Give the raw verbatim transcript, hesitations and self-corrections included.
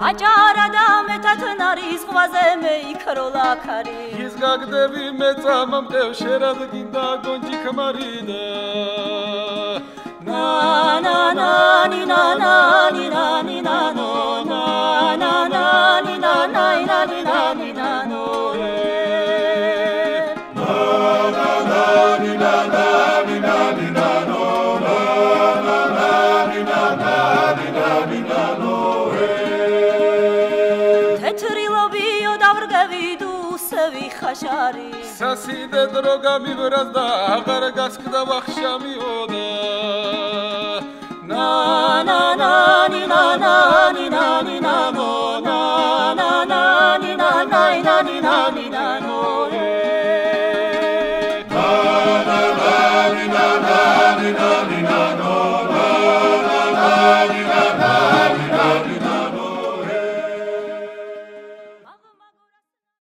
აჯარა და მეტად ნარის ღვაზე მეიქროლა ქარი ის გაგდები მეწამამდე შერადგინდა გონჯი ქმარიდა na na na ni na na ni na ni na no na na na ni na na na ni na ni na no na na na ni na na ni na ni na no na na na ni na na ni na ni na no თეთრი ლობიო დავრგევი დუსევი ხაშარი სასიდე დრო გამიბრას და აღარ გასკდა ვახშამიოდა na na na ni na na ni na ni na no